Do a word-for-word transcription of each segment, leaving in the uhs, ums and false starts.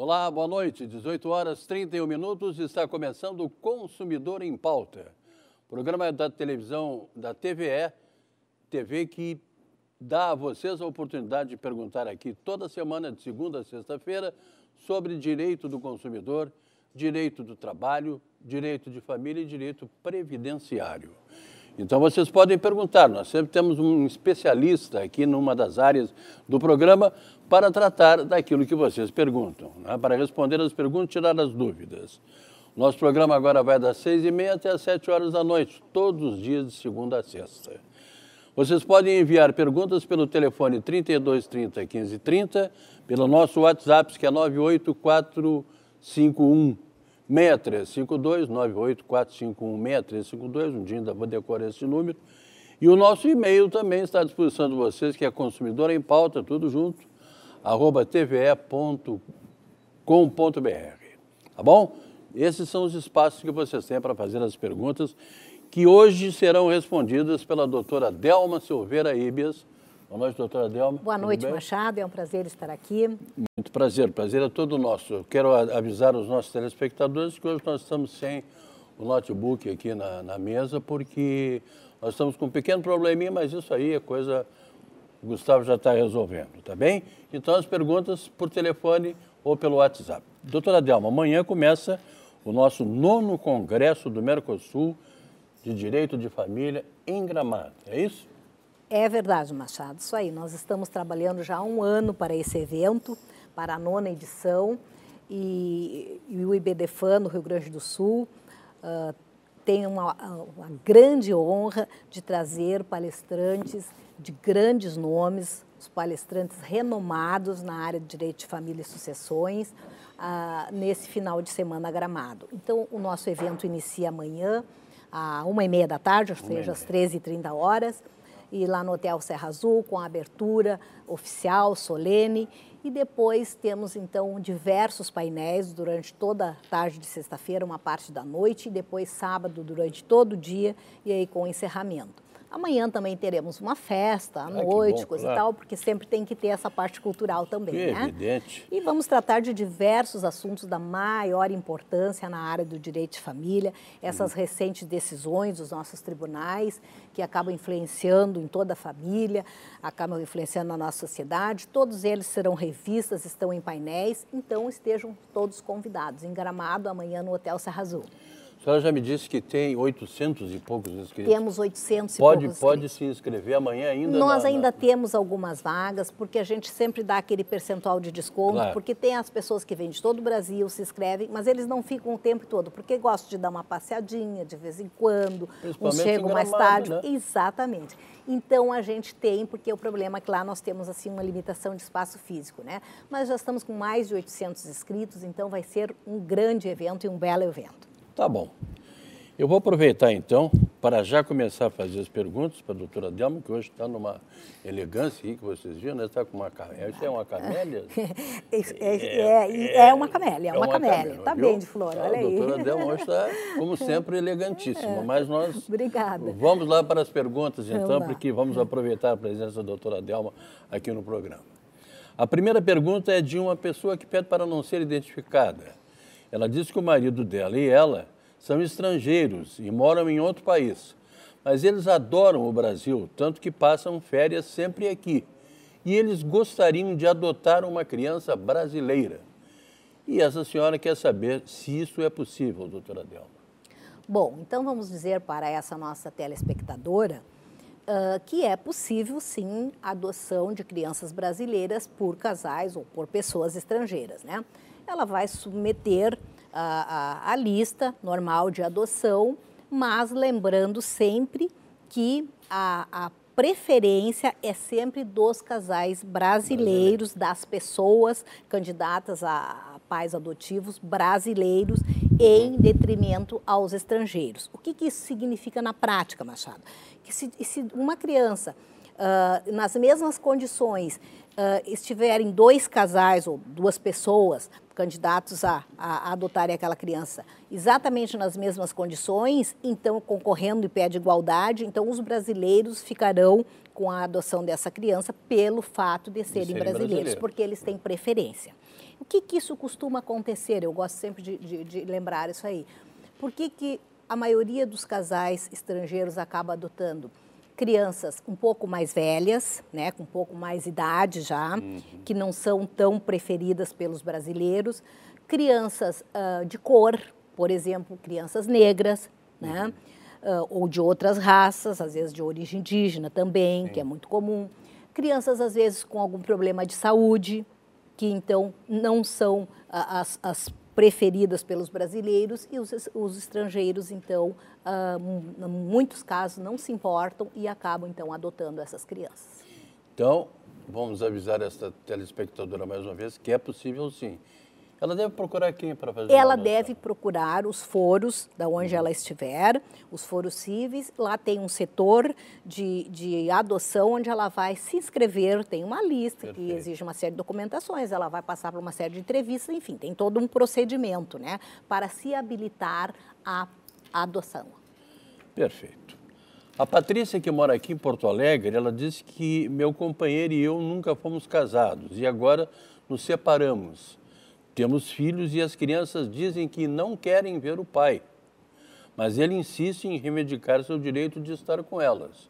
Olá, boa noite. dezoito horas e trinta e um minutos, está começando o Consumidor em Pauta. Programa da televisão, da T V E, T V que dá a vocês a oportunidade de perguntar aqui toda semana, de segunda a sexta-feira, sobre direito do consumidor, direito do trabalho, direito de família e direito previdenciário. Então, vocês podem perguntar, nós sempre temos um especialista aqui numa das áreas do programa para tratar daquilo que vocês perguntam, né? Para responder as perguntas e tirar as dúvidas. Nosso programa agora vai das seis e meia até as sete horas da noite, todos os dias de segunda a sexta. Vocês podem enviar perguntas pelo telefone trinta e dois, trinta, quinze, trinta, pelo nosso WhatsApp, que é nove oito quatro cinco um seis três cinco dois, nove oito quatro cinco um seis três cinco dois, um dia ainda vou decorar esse número. E o nosso e-mail também está à disposição de vocês, que é consumidor em pauta, tudo junto, arroba t v e ponto com ponto b r. Tá bom? Esses são os espaços que vocês têm para fazer as perguntas, que hoje serão respondidas pela doutora Delma Silveira Ibias. Boa noite, doutora Delma. Boa noite, Machado. É um prazer estar aqui. Muito prazer. Prazer é todo nosso. Eu quero avisar os nossos telespectadores que hoje nós estamos sem o notebook aqui na, na mesa, porque nós estamos com um pequeno probleminha, mas isso aí é coisa... O Gustavo já está resolvendo, tá bem? Então, as perguntas por telefone ou pelo WhatsApp. Doutora Delma, amanhã começa o nosso nono Congresso do Mercosul de Direito de Família em Gramado. É isso? É verdade, Machado. Isso aí. Nós estamos trabalhando já há um ano para esse evento, para a nona edição, e, e o IBDFAN, no Rio Grande do Sul, uh, tem uma, uma grande honra de trazer palestrantes de grandes nomes, os palestrantes renomados na área de Direito de Família e Sucessões, uh, nesse final de semana Gramado. Então, o nosso evento inicia amanhã, às uma e meia da tarde, ou seja, às treze e trinta horas, e lá no Hotel Serra Azul, com a abertura oficial, solene, e depois temos, então, diversos painéis durante toda a tarde de sexta-feira, uma parte da noite, e depois sábado, durante todo o dia, e aí com o encerramento. Amanhã também teremos uma festa à ah, noite, bom, coisa claro. E tal, porque sempre tem que ter essa parte cultural também, que né? Evidente. E vamos tratar de diversos assuntos da maior importância na área do direito de família, essas uhum. recentes decisões dos nossos tribunais, que acabam influenciando em toda a família, acabam influenciando na nossa sociedade. Todos eles serão revistas, estão em painéis, então estejam todos convidados. Em Gramado, amanhã no Hotel Serra Azul. A senhora já me disse que tem oitocentos e poucos inscritos. Temos oitocentos e pode, poucos Pode inscritos. se inscrever amanhã ainda? Nós na, ainda na... temos algumas vagas, porque a gente sempre dá aquele percentual de desconto, claro. Porque tem as pessoas que vêm de todo o Brasil, se inscrevem, mas eles não ficam o tempo todo, porque gostam de dar uma passeadinha de vez em quando, uns chegam mais tarde. Né? Exatamente. Então, a gente tem, porque o problema é que lá nós temos assim uma limitação de espaço físico, né? Mas já estamos com mais de oitocentos inscritos, então vai ser um grande evento e um belo evento. Tá bom. Eu vou aproveitar, então, para já começar a fazer as perguntas para a doutora Delma, que hoje está numa elegância aí, que vocês viram, né? Está com uma camélia. Isso é uma camélia? é, é, é, é uma camélia, é uma, é uma camélia. Está bem de flor, olha aí. A doutora Delma hoje está, como sempre, elegantíssima. Mas nós Obrigada. Vamos lá para as perguntas, então, porque vamos aproveitar a presença da doutora Delma aqui no programa. A primeira pergunta é de uma pessoa que pede para não ser identificada. Ela diz que o marido dela e ela são estrangeiros e moram em outro país, mas eles adoram o Brasil, tanto que passam férias sempre aqui. E eles gostariam de adotar uma criança brasileira. E essa senhora quer saber se isso é possível, doutora Delma. Bom, então vamos dizer para essa nossa telespectadora uh, que é possível, sim, a adoção de crianças brasileiras por casais ou por pessoas estrangeiras, né? Ela vai submeter A, a, a lista normal de adoção, mas lembrando sempre que a, a preferência é sempre dos casais brasileiros, das pessoas candidatas a pais adotivos brasileiros, em detrimento aos estrangeiros. O que, que isso significa na prática, Machado? Que se, se uma criança uh, nas mesmas condições, uh, estiverem dois casais ou duas pessoas candidatos a, a, a adotarem aquela criança exatamente nas mesmas condições, então concorrendo em pé de igualdade, então os brasileiros ficarão com a adoção dessa criança pelo fato de serem, de serem brasileiros, brasileiros, porque eles têm preferência. O que, que isso costuma acontecer? Eu gosto sempre de, de, de lembrar isso aí. Por que, que a maioria dos casais estrangeiros acaba adotando crianças um pouco mais velhas, né, com um pouco mais idade já, uhum. que não são tão preferidas pelos brasileiros, crianças uh, de cor, por exemplo, crianças negras, uhum. né, uh, ou de outras raças, às vezes de origem indígena também, Sim. que é muito comum, crianças às vezes com algum problema de saúde, que então não são uh, as, as preferidas pelos brasileiros e os, os estrangeiros, então, uh, em muitos casos, não se importam e acabam, então, adotando essas crianças. Então, vamos avisar esta telespectadora mais uma vez que é possível sim. Ela deve procurar quem para fazer Ela deve procurar os foros da onde uhum. ela estiver, os foros cíveis. Lá tem um setor de, de adoção onde ela vai se inscrever, tem uma lista Perfeito. Que exige uma série de documentações, ela vai passar por uma série de entrevistas, enfim, tem todo um procedimento, né, para se habilitar à adoção. Perfeito. A Patrícia, que mora aqui em Porto Alegre, ela disse que meu companheiro e eu nunca fomos casados e agora nos separamos. Temos filhos e as crianças dizem que não querem ver o pai, mas ele insiste em reivindicar seu direito de estar com elas.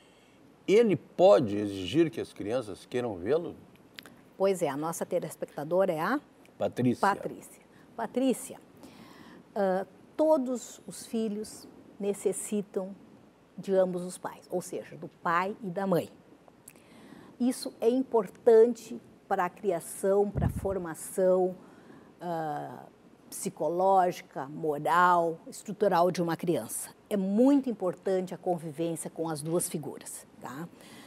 Ele pode exigir que as crianças queiram vê-lo? Pois é, a nossa telespectadora é a? Patrícia. Patrícia. Patrícia, uh, todos os filhos necessitam de ambos os pais, ou seja, do pai e da mãe. Isso é importante para a criação, para a formação uh, psicológica, moral, estrutural de uma criança. É muito importante a convivência com as duas figuras. Tá?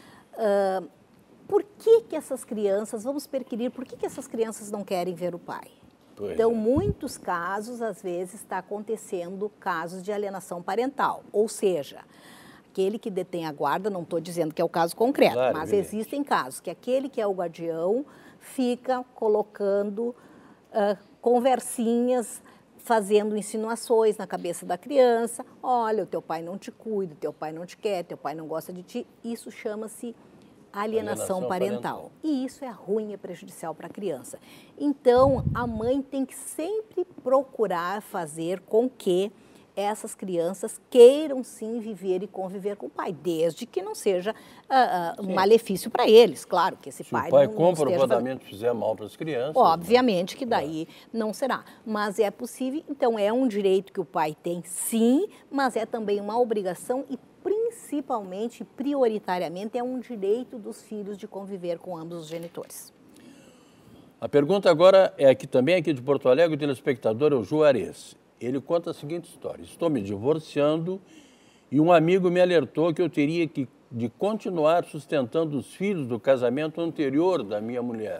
Uh, por que que essas crianças, vamos perquirir, por que que essas crianças não querem ver o pai? Pois então, é. muitos casos, às vezes, está acontecendo casos de alienação parental, ou seja, aquele que detém a guarda, não estou dizendo que é o caso concreto, claro, mas evidente. Existem casos que aquele que é o guardião fica colocando uh, conversinhas, fazendo insinuações na cabeça da criança. Olha, o teu pai não te cuida, teu pai não te quer, teu pai não gosta de ti. Isso chama-se alienação, alienação parental. parental. E isso é ruim, é prejudicial para a criança. Então, a mãe tem que sempre procurar fazer com que essas crianças queiram sim viver e conviver com o pai, desde que não seja uh, uh, um malefício para eles, claro, que esse Se pai, o pai não, comprovadamente não fizer mal para as crianças... Obviamente que daí é. não será, mas é possível, então é um direito que o pai tem sim, mas é também uma obrigação e principalmente, prioritariamente, é um direito dos filhos de conviver com ambos os genitores. A pergunta agora é aqui também, aqui de Porto Alegre, o telespectador é o Juarez. Ele conta a seguinte história: estou me divorciando e um amigo me alertou que eu teria que, de continuar sustentando os filhos do casamento anterior da minha mulher.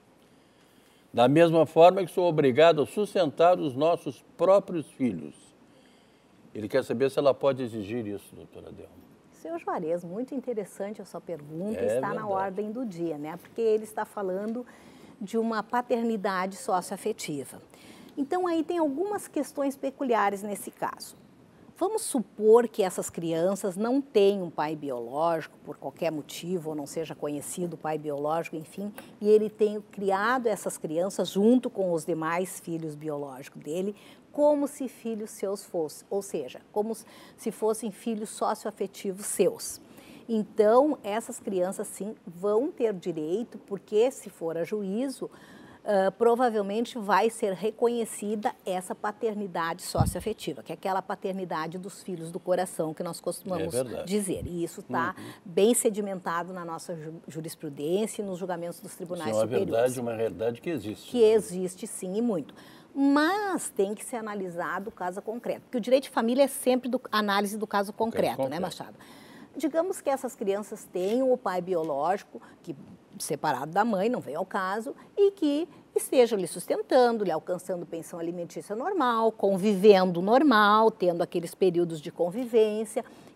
Da mesma forma que sou obrigado a sustentar os nossos próprios filhos. Ele quer saber se ela pode exigir isso, doutora Delma. Seu Juarez, muito interessante a sua pergunta, é está verdade. na ordem do dia, né? Porque ele está falando de uma paternidade socioafetiva. Então, aí tem algumas questões peculiares nesse caso. Vamos supor que essas crianças não têm um pai biológico, por qualquer motivo, ou não seja conhecido o pai biológico, enfim, e ele tenha criado essas crianças junto com os demais filhos biológicos dele, como se filhos seus fossem, ou seja, como se fossem filhos socioafetivos seus. Então, essas crianças, sim, vão ter direito, porque se for a juízo, Uh, provavelmente vai ser reconhecida essa paternidade socioafetiva, que é aquela paternidade dos filhos do coração que nós costumamos é dizer. E isso está uhum. bem sedimentado na nossa jurisprudência e nos julgamentos dos tribunais isso superiores. É uma verdade, uma realidade que existe. Que existe sim e muito. Mas tem que ser analisado o caso concreto, porque o direito de família é sempre do, análise do caso concreto, caso né, Machado? Digamos que essas crianças tenham o pai biológico, que separado da mãe, não vem ao caso, e que estejam lhe sustentando, lhe alcançando pensão alimentícia normal, convivendo normal, tendo aqueles períodos de convivência.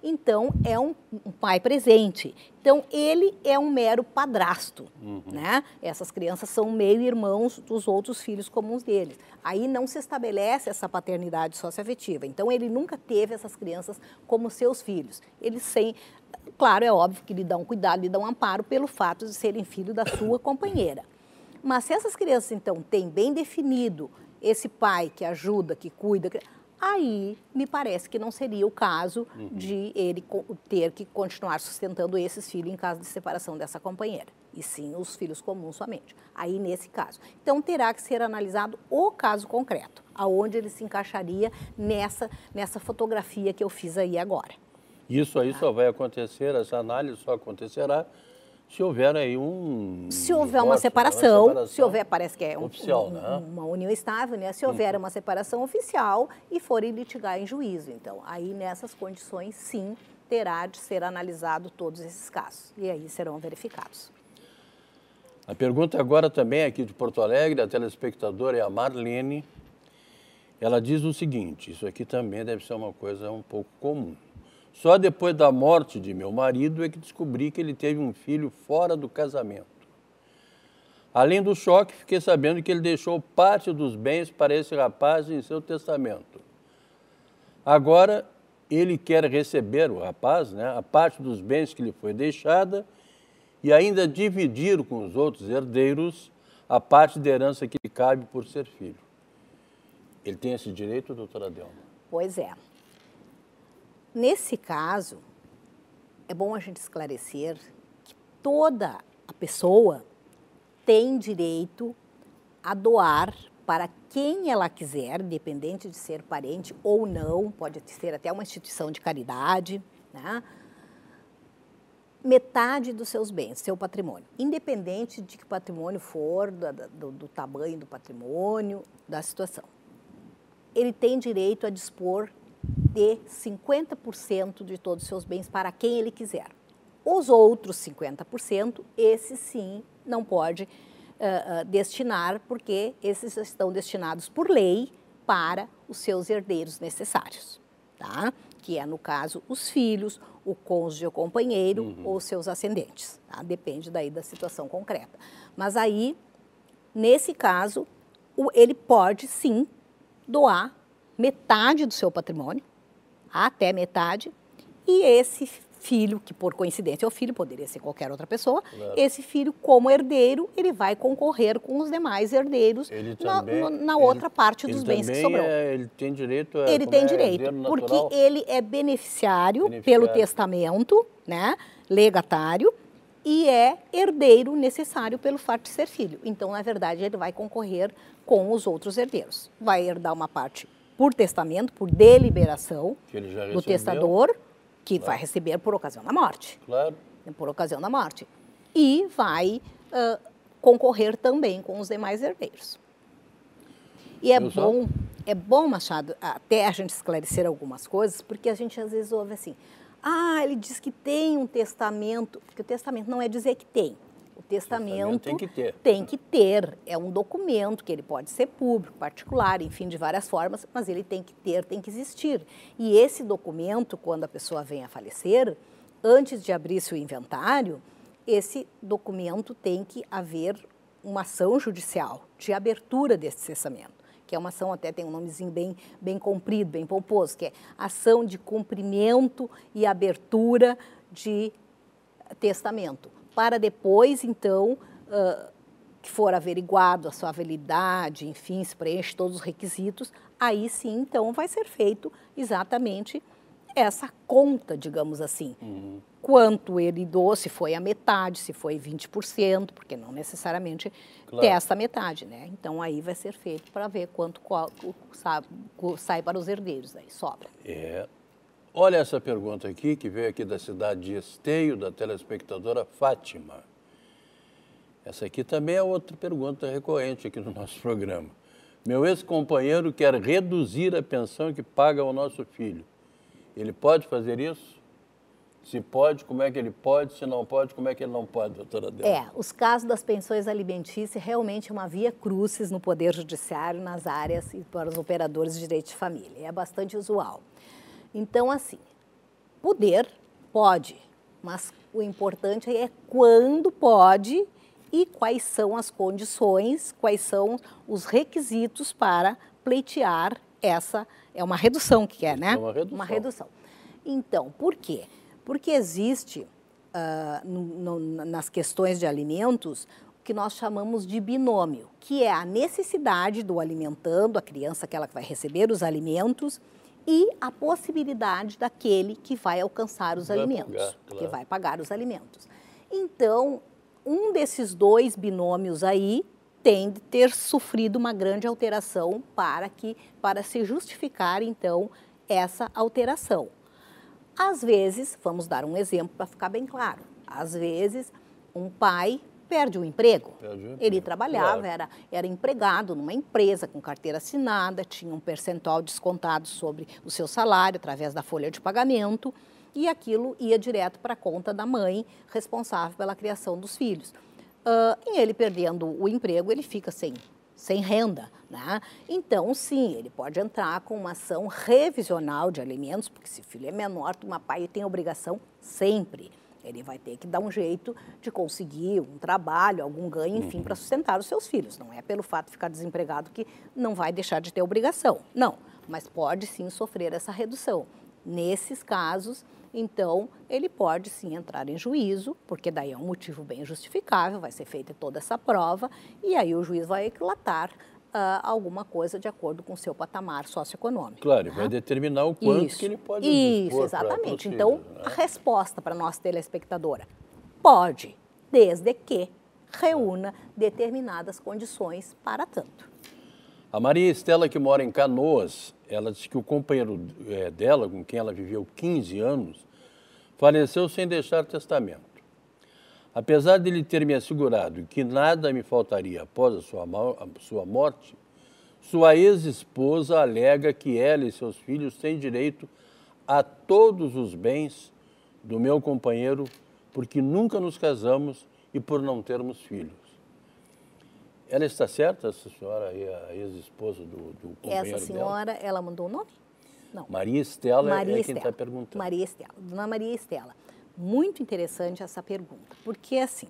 então é um, um pai presente. Então, ele é um mero padrasto, uhum. né? Essas crianças são meio-irmãos dos outros filhos comuns deles. Aí não se estabelece essa paternidade socioafetiva. Então, ele nunca teve essas crianças como seus filhos. Eles sem... Claro, é óbvio que lhe dão cuidado, lhe dão amparo pelo fato de serem filho da sua companheira. Mas se essas crianças, então, têm bem definido esse pai que ajuda, que cuida, aí me parece que não seria o caso uhum. de ele ter que continuar sustentando esses filhos em caso de separação dessa companheira. E sim os filhos comuns somente. Aí nesse caso. Então terá que ser analisado o caso concreto, aonde ele se encaixaria nessa, nessa fotografia que eu fiz aí agora. Isso aí tá? Só vai acontecer, essa análise só acontecerá se houver aí um... Se houver divórcio, uma, separação, uma separação, se houver, parece que é um, oficial, um, né? uma união estável, né? Se houver uma separação oficial e forem litigar em juízo. Então, aí nessas condições, sim, terá de ser analisado todos esses casos. E aí serão verificados. A pergunta agora também aqui de Porto Alegre, a telespectadora é a Marlene. Ela diz o seguinte, isso aqui também deve ser uma coisa um pouco comum. Só depois da morte de meu marido é que descobri que ele teve um filho fora do casamento. Além do choque, fiquei sabendo que ele deixou parte dos bens para esse rapaz em seu testamento. Agora, ele quer receber, o rapaz, né, a parte dos bens que lhe foi deixada e ainda dividir com os outros herdeiros a parte da herança que lhe cabe por ser filho. Ele tem esse direito, doutora Delma? Pois é. Nesse caso, é bom a gente esclarecer que toda a pessoa tem direito a doar para quem ela quiser, independente de ser parente ou não, pode ser até uma instituição de caridade, né? Metade dos seus bens, seu patrimônio, independente de que patrimônio for, do, do, do tamanho do patrimônio, da situação. Ele tem direito a dispor de cinquenta por cento de todos os seus bens para quem ele quiser. Os outros cinquenta por cento, esses sim, não pode uh, uh, destinar, porque esses estão destinados por lei para os seus herdeiros necessários, tá? Que é, no caso, os filhos, o cônjuge ou companheiro uhum. ou seus ascendentes, tá? Depende daí da situação concreta. Mas aí, nesse caso, o, ele pode sim doar metade do seu patrimônio, até metade, e esse filho, que por coincidência é o filho, poderia ser qualquer outra pessoa, claro. Esse filho, como herdeiro, ele vai concorrer com os demais herdeiros na, também, na outra ele, parte dos bens que sobrou. É, ele tem direito a... Ele tem é, direito, porque ele é beneficiário, beneficiário pelo testamento, né, legatário, e é herdeiro necessário pelo fato de ser filho. Então, na verdade, ele vai concorrer com os outros herdeiros. Vai herdar uma parte por testamento, por deliberação do testador, que claro. Vai receber por ocasião da morte. Claro. Por ocasião da morte. E vai uh, concorrer também com os demais herdeiros. E é bom, é bom, Machado, até a gente esclarecer algumas coisas, porque a gente às vezes ouve assim, ah, ele diz que tem um testamento, porque o testamento não é dizer que tem. O testamento, tem que ter. Tem que ter. É um documento que ele pode ser público, particular, enfim, de várias formas, mas ele tem que ter, tem que existir. E esse documento, quando a pessoa vem a falecer, antes de abrir-se o inventário, esse documento tem que haver uma ação judicial de abertura desse testamento, que é uma ação, até tem um nomezinho bem, bem comprido, bem pomposo, que é ação de cumprimento e abertura de testamento. Para depois, então, uh, que for averiguado a sua validade, enfim, se preenche todos os requisitos, aí sim, então, vai ser feito exatamente essa conta, digamos assim. Uhum. Quanto ele doou, se foi a metade, se foi vinte por cento, porque não necessariamente claro. Testa a metade, né? Então, aí vai ser feito para ver quanto qual, sabe, sai para os herdeiros, aí sobra. É. Olha essa pergunta aqui, que veio aqui da cidade de Esteio, da telespectadora Fátima. Essa aqui também é outra pergunta recorrente aqui no nosso programa. Meu ex-companheiro quer reduzir a pensão que paga ao nosso filho. Ele pode fazer isso? Se pode, como é que ele pode? Se não pode, como é que ele não pode, doutora Delma? É, os casos das pensões alimentícias realmente é uma via crucis no Poder Judiciário, nas áreas e para os operadores de direito de família. É bastante usual. Então, assim, poder, pode, mas o importante é quando pode e quais são as condições, quais são os requisitos para pleitear essa, é uma redução que é, né? É uma redução. Uma redução. Então, por quê? Porque existe, uh, no, no, nas questões de alimentos, o que nós chamamos de binômio, que é a necessidade do alimentando, a criança, aquela que vai receber os alimentos, e a possibilidade daquele que vai alcançar os vai alimentos, pagar, claro. que vai pagar os alimentos. Então, um desses dois binômios aí tem de ter sofrido uma grande alteração para, que, para se justificar, então, essa alteração. Às vezes, vamos dar um exemplo para ficar bem claro, às vezes um pai perde o emprego, perde o emprego. Ele trabalhava, Claro. era, era empregado numa empresa com carteira assinada, tinha um percentual descontado sobre o seu salário através da folha de pagamento e aquilo ia direto para a conta da mãe responsável pela criação dos filhos. Uh, e ele perdendo o emprego, ele fica sem, sem renda, né? Então, sim, ele pode entrar com uma ação revisional de alimentos, porque se o filho é menor, o pai tem obrigação sempre. Ele vai ter que dar um jeito de conseguir um trabalho, algum ganho, enfim, para sustentar os seus filhos. Não é pelo fato de ficar desempregado que não vai deixar de ter obrigação. Não, mas pode sim sofrer essa redução. Nesses casos, então, ele pode sim entrar em juízo, porque daí é um motivo bem justificável, vai ser feita toda essa prova, e aí o juiz vai equilatar uh, alguma coisa de acordo com o seu patamar socioeconômico. Claro, né? vai determinar o quanto Isso, que ele pode Isso, dispor exatamente. pra, Então, né? a resposta para a nossa telespectadora, pode, desde que reúna determinadas condições para tanto. A Maria Estela, que mora em Canoas, ela disse que o companheiro é, dela, com quem ela viveu quinze anos, faleceu sem deixar testamento. Apesar de ele ter me assegurado que nada me faltaria após a sua, a sua morte, sua ex-esposa alega que ela e seus filhos têm direito a todos os bens do meu companheiro porque nunca nos casamos e por não termos filhos. Ela está certa, essa senhora aí, a ex-esposa do, do companheiro Essa senhora, dela? ela mandou o nome? Não. Maria Estela Maria é Estela. quem está perguntando. Maria Estela. Dona Maria Estela, muito interessante essa pergunta, porque assim,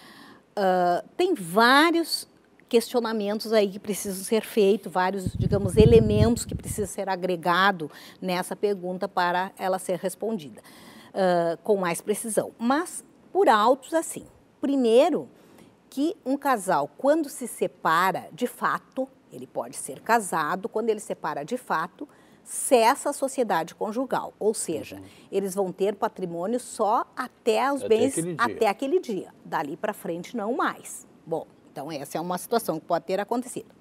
uh, tem vários questionamentos aí que precisam ser feitos, vários, digamos, elementos que precisam ser agregados nessa pergunta para ela ser respondida uh, com mais precisão. Mas, por altos, assim, primeiro, que um casal, quando se separa de fato, ele pode ser casado, quando ele separa de fato, cessa a sociedade conjugal, ou seja, uhum. eles vão ter patrimônio só até os até bens, aquele até aquele dia, dali para frente não mais. Bom, então essa é uma situação que pode ter acontecido.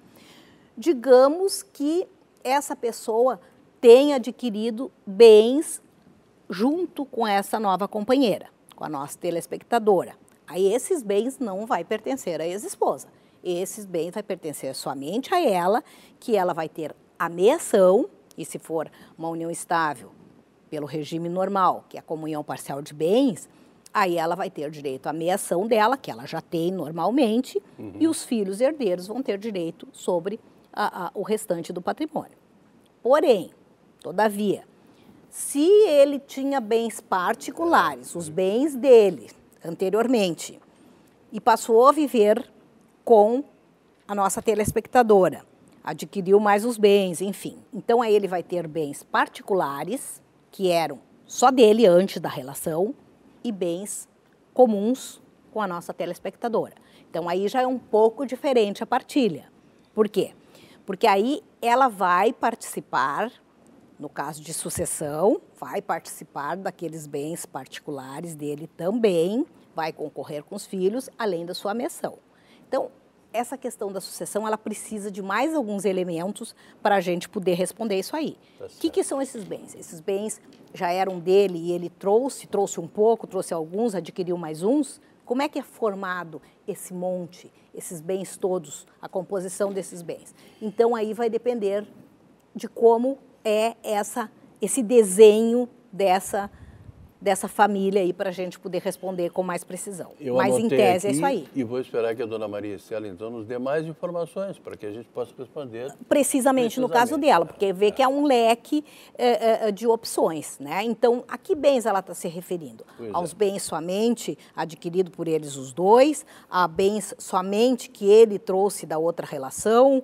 Digamos que essa pessoa tenha adquirido bens junto com essa nova companheira, com a nossa telespectadora. Aí esses bens não vai pertencer à ex-esposa. Esses bens vai pertencer somente a ela, que ela vai ter a meação, e se for uma união estável, pelo regime normal, que é a comunhão parcial de bens, aí ela vai ter direito à meação dela, que ela já tem normalmente, uhum. e os filhos herdeiros vão ter direito sobre a, a, o restante do patrimônio. Porém, todavia, se ele tinha bens particulares, os bens dele, anteriormente, e passou a viver com a nossa telespectadora, adquiriu mais os bens, enfim. Então, aí ele vai ter bens particulares, que eram só dele antes da relação, e bens comuns com a nossa telespectadora. Então, aí já é um pouco diferente a partilha. Por quê? Porque aí ela vai participar, no caso de sucessão, vai participar daqueles bens particulares dele também, vai concorrer com os filhos, além da sua meação. Então, essa questão da sucessão, ela precisa de mais alguns elementos para a gente poder responder isso aí. O tá que, que são esses bens? Esses bens já eram dele e ele trouxe, trouxe um pouco, trouxe alguns, adquiriu mais uns. Como é que é formado esse monte, esses bens todos, a composição desses bens? Então, aí vai depender de como é essa, esse desenho dessa dessa família aí para a gente poder responder com mais precisão. Eu Mas em tese é aqui isso aí. E vou esperar que a dona Maria Estela, então, nos dê mais informações para que a gente possa responder. Precisamente, Precisamente. no caso dela, porque vê que é um leque é, é, de opções, né? Então, a que bens ela está se referindo? Pois Aos é. bens somente adquiridos por eles os dois, a bens somente que ele trouxe da outra relação?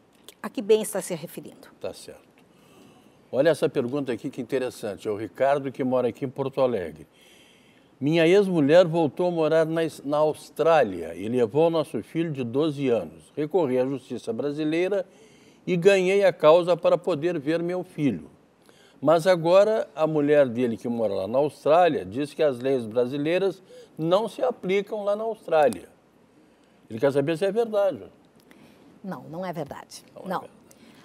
A que bens está se referindo? Tá certo. Olha essa pergunta aqui que interessante. É o Ricardo, que mora aqui em Porto Alegre. Minha ex-mulher voltou a morar na, na Austrália e levou nosso filho de doze anos. Recorri à justiça brasileira e ganhei a causa para poder ver meu filho. Mas agora a mulher dele, que mora lá na Austrália, diz que as leis brasileiras não se aplicam lá na Austrália. Ele quer saber se é verdade. Não, não é verdade. Não é Não. verdade.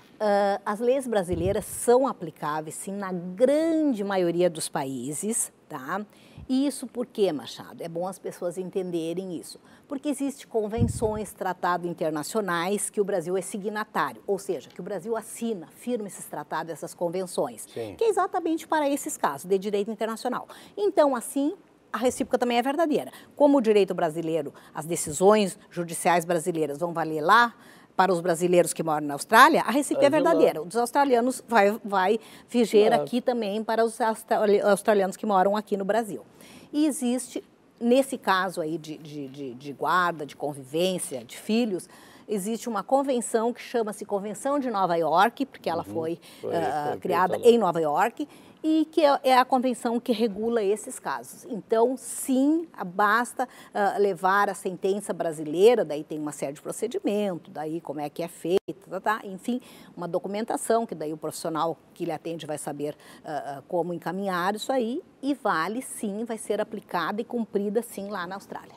Uh, as leis brasileiras são aplicáveis, sim, na grande maioria dos países, tá? E isso por quê, Machado? É bom as pessoas entenderem isso. Porque existem convenções, tratados internacionais que o Brasil é signatário, ou seja, que o Brasil assina, firma esses tratados, essas convenções, Sim. que é exatamente para esses casos de direito internacional. Então, assim, a recíproca também é verdadeira. Como o direito brasileiro, as decisões judiciais brasileiras vão valer lá, para os brasileiros que moram na Austrália, a recíproca é verdadeira. Os australianos vai, vai viger Claro. aqui também para os australianos que moram aqui no Brasil. E existe, nesse caso aí de, de, de, de guarda, de convivência, de filhos, existe uma convenção que chama-se Convenção de Nova York, porque ela Uhum. foi, Foi, uh, foi criada feita lá. em Nova York, e que é, é a convenção que regula esses casos. Então, sim, basta uh, levar a sentença brasileira, daí tem uma série de procedimento, daí como é que é feito, tá, tá, enfim, uma documentação, que daí o profissional que lhe atende vai saber uh, uh, como encaminhar isso aí, e vale sim, vai ser aplicada e cumprida sim lá na Austrália.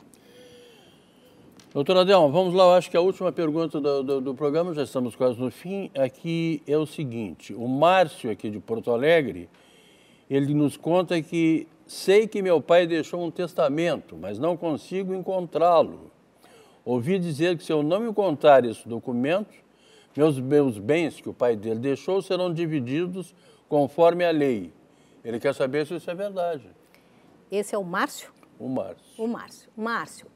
Doutora Adelma, vamos lá, eu acho que a última pergunta do, do, do programa, já estamos quase no fim, aqui é o seguinte, o Márcio aqui de Porto Alegre, ele nos conta que sei que meu pai deixou um testamento, mas não consigo encontrá-lo. Ouvi dizer que se eu não encontrar esse documento, meus, meus bens que o pai dele deixou serão divididos conforme a lei. Ele quer saber se isso é verdade. Esse é o Márcio? O Márcio. O Márcio. Márcio,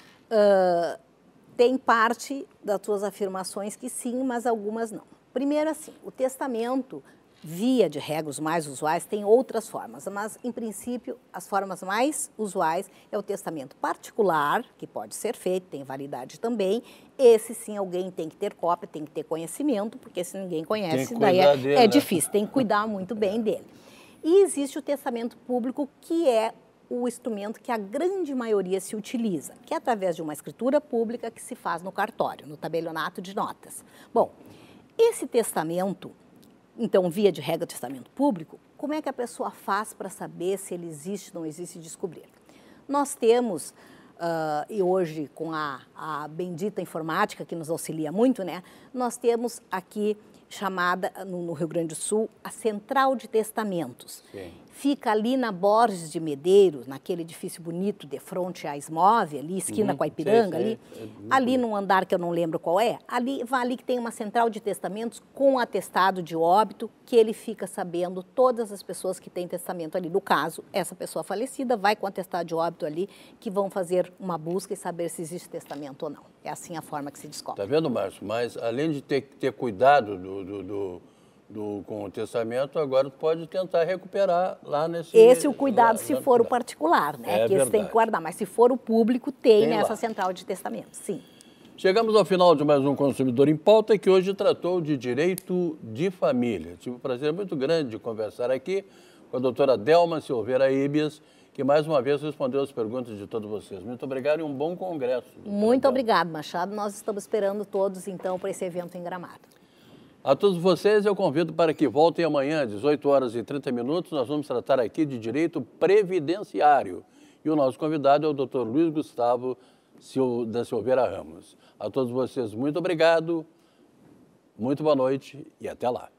uh, tem parte das tuas afirmações que sim, mas algumas não. Primeiro assim, o testamento, via de regra, os mais usuais, tem outras formas, mas, em princípio, as formas mais usuais é o testamento particular, que pode ser feito, tem validade também. Esse, sim, alguém tem que ter cópia, tem que ter conhecimento, porque se ninguém conhece, daí é, dele, é né? difícil, tem que cuidar muito bem dele. E existe o testamento público, que é o instrumento que a grande maioria se utiliza, que é através de uma escritura pública que se faz no cartório, no tabelionato de notas. Bom, esse testamento, então, via de regra, testamento público, como é que a pessoa faz para saber se ele existe ou não existe e descobrir? Nós temos, uh, e hoje com a, a bendita informática que nos auxilia muito, né? Nós temos aqui, chamada, no, no Rio Grande do Sul, a Central de Testamentos. Sim. Fica ali na Borges de Medeiros, naquele edifício bonito de frente à Esmove, ali, esquina Uhum, com a Ipiranga, sei, ali, sei. É muito ali bonito. num andar que eu não lembro qual é, ali, vai ali que tem uma central de testamentos com atestado de óbito, que ele fica sabendo todas as pessoas que têm testamento ali. No caso, essa pessoa falecida vai com atestado de óbito ali, que vão fazer uma busca e saber se existe testamento ou não. É assim a forma que se descobre. Tá vendo, Márcio? Mas, além de ter que ter cuidado do, do, do, do- com o testamento, agora tu pode tentar recuperar lá nesse... Esse é o cuidado lá- se lá- for o particular, né? É que esse tem verdade. que guardar. Mas se for o público, tem, Tem nessa lá. central de testamento, sim. Chegamos ao final de mais um Consumidor em Pauta, que hoje tratou de direito de família. Tive um prazer muito grande de conversar aqui com a doutora Adelma Silveira Ibias, que mais uma vez respondeu as perguntas de todos vocês. Muito obrigado e um bom congresso. doutora Muito Adelma. obrigado, Machado. Nós estamos esperando todos, então, para esse evento em Gramado. A todos vocês, eu convido para que voltem amanhã, às dezoito horas e trinta minutos. Nós vamos tratar aqui de direito previdenciário. E o nosso convidado é o doutor Luiz Gustavo Sil- da Silveira Ramos. A todos vocês, muito obrigado, muito boa noite e até lá.